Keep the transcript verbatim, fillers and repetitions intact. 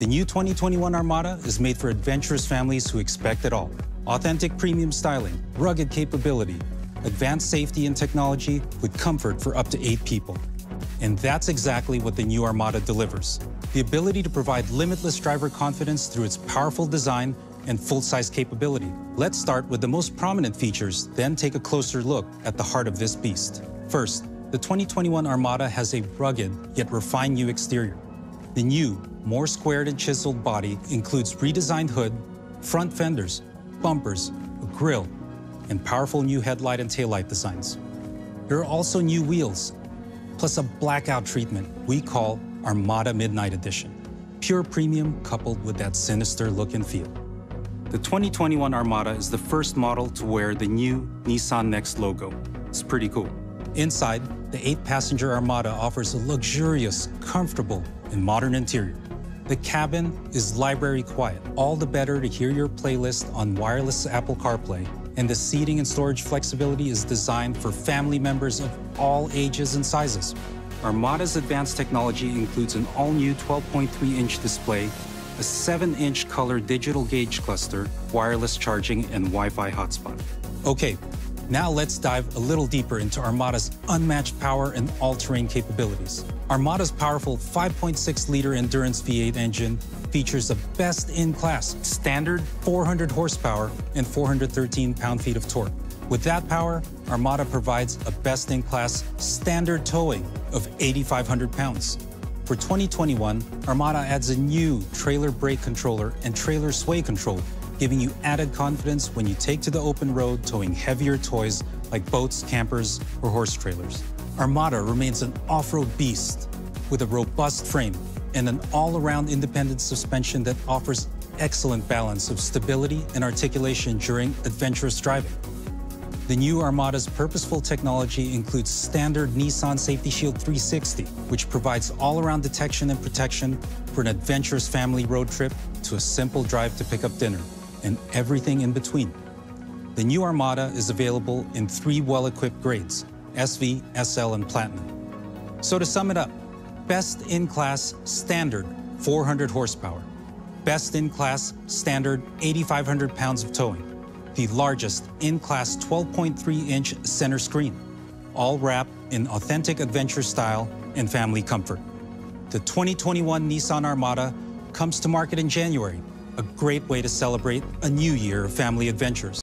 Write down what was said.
The new twenty twenty-one Armada is made for adventurous families who expect it all. Authentic premium styling, rugged capability, advanced safety and technology with comfort for up to eight people. And that's exactly what the new Armada delivers. The ability to provide limitless driver confidence through its powerful design and full-size capability. Let's start with the most prominent features, then take a closer look at the heart of this beast. First, the twenty twenty-one Armada has a rugged yet refined new exterior. The new, more squared and chiseled body includes redesigned hood, front fenders, bumpers, a grille, and powerful new headlight and taillight designs. There are also new wheels, plus a blackout treatment we call Armada Midnight Edition. Pure premium coupled with that sinister look and feel. The twenty twenty-one Armada is the first model to wear the new Nissan Next logo. It's pretty cool. Inside, the eight-passenger Armada offers a luxurious, comfortable, and modern interior. The cabin is library quiet, all the better to hear your playlist on wireless Apple CarPlay, and the seating and storage flexibility is designed for family members of all ages and sizes. Armada's advanced technology includes an all-new twelve point three inch display, a seven inch color digital gauge cluster, wireless charging, and Wi-Fi hotspot. Okay, now let's dive a little deeper into Armada's unmatched power and all-terrain capabilities. Armada's powerful five point six liter endurance V eight engine features a best-in-class standard four hundred horsepower and four hundred thirteen pound-feet of torque. With that power, Armada provides a best-in-class standard towing of eighty-five hundred pounds. For twenty twenty-one, Armada adds a new trailer brake controller and trailer sway control, giving you added confidence when you take to the open road towing heavier toys like boats, campers, or horse trailers. Armada remains an off-road beast with a robust frame and an all-around independent suspension that offers excellent balance of stability and articulation during adventurous driving. The new Armada's purposeful technology includes standard Nissan Safety Shield three sixty, which provides all-around detection and protection for an adventurous family road trip to a simple drive to pick up dinner, and everything in between. The new Armada is available in three well-equipped grades, S V, S L, and Platinum. So to sum it up, best-in-class standard four hundred horsepower, best-in-class standard eighty-five hundred pounds of towing, the largest in-class twelve point three inch center screen, all wrapped in authentic adventure style and family comfort. The twenty twenty-one Nissan Armada comes to market in January, a great way to celebrate a new year of family adventures.